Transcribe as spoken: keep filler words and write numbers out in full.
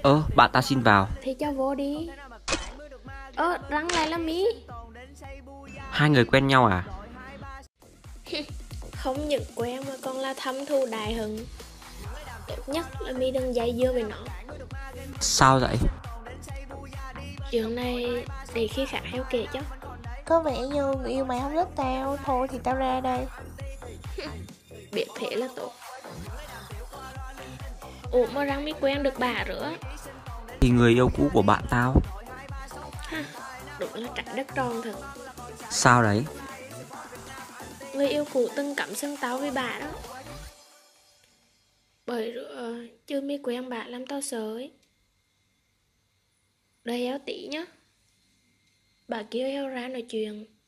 Ơ, bạn ta xin vào. Thì cho vô đi. Ơ, răng lại là Mỹ. Hai người quen nhau à? Không những quen mà còn là thâm thù đại hận. Tốt nhất là Mi đừng dây dưa với nó. Sao vậy? Chuyện này để khi khác heo kể cho. Có vẻ như người yêu mày không thích tao. Thôi thì tao ra đây. Biết thế là tốt. Ủa mà răng Mi quen được bà rửa. Thì người yêu cũ của bạn tao. Ha, đúng là trái đất tròn thật. Sao đấy? Người yêu cũ từng cắm sừng tao với bà đó. Bởi rửa chứ Mi quen bà làm tao sợ ấy. Đây éo tí nhá. Bà kêu heo ra nói chuyện.